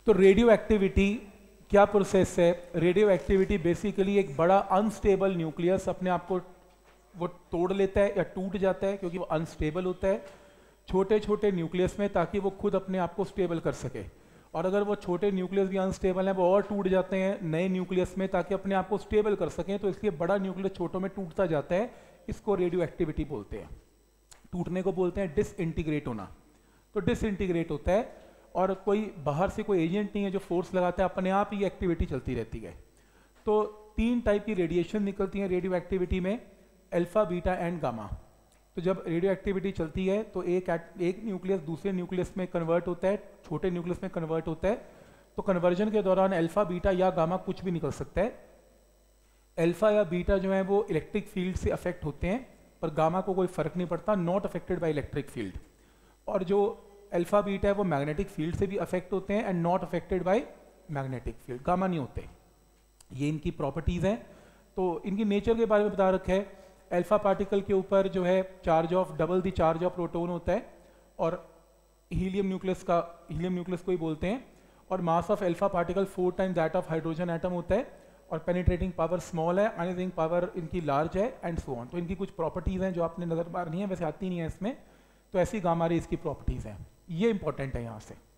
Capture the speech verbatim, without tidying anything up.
तो radioactivity क्या process है? रेडियो एक्टिविटी बेसिकली एक बड़ा अनस्टेबल न्यूक्लियस अपने आप को वो तोड़ लेता है या टूट जाता है, क्योंकि वो अनस्टेबल होता है छोटे छोटे न्यूक्लियस में, ताकि वो खुद अपने आप को स्टेबल कर सके। और अगर वो छोटे न्यूक्लियस भी अनस्टेबल हैं, वो और टूट जाते हैं नए न्यूक्लियस में ताकि अपने आप को स्टेबल कर सकें। तो इसलिए बड़ा न्यूक्लियस छोटों में टूटता जाता है, इसको रेडियो एक्टिविटी बोलते हैं। टूटने को बोलते हैं डिसइंटीग्रेट होना। तो डिसइंटीग्रेट होता है और कोई बाहर से कोई एजेंट नहीं है जो फोर्स लगाता है, अपने आप ही एक्टिविटी चलती रहती है। तो तीन टाइप की रेडिएशन निकलती हैं रेडियो एक्टिविटी में, अल्फा, बीटा एंड गामा। तो जब रेडियो एक्टिविटी चलती है तो एक एक न्यूक्लियस दूसरे न्यूक्लियस में कन्वर्ट होता है, छोटे न्यूक्लियस में कन्वर्ट होता है। तो कन्वर्जन के दौरान अल्फा, बीटा या गामा कुछ भी निकल सकता है। अल्फा या बीटा जो है वो इलेक्ट्रिक फील्ड से अफेक्ट होते हैं, पर गामा को कोई फर्क नहीं पड़ता, not affected by electric field. और जो अल्फा बीटा है वो मैग्नेटिक फील्ड से भी अफेक्ट होते हैं and not affected by magnetic field, gamma नहीं होते। ये इनकी प्रॉपर्टीज हैं। तो इनकी नेचर के बारे में बता रखा है। अल्फा पार्टिकल के ऊपर जो है charge of double the charge of proton होता है, और हीलियम न्यूक्लियस का हीलियम न्यूक्लियस को ही बोलते हैं। और mass of alpha particle four time that of hydrogen atom होता है, और पेनिट्रेटिंग पावर स्मॉल है, आयोनाइजिंग पावर इनकी लार्ज है एंड सो ऑन। तो इनकी कुछ प्रॉपर्टीज हैं जो आपने नजर मारनी है, वैसे आती नहीं है इसमें। तो ऐसी गामा रेज की प्रॉपर्टीज हैं, ये इंपॉर्टेंट है यहाँ से।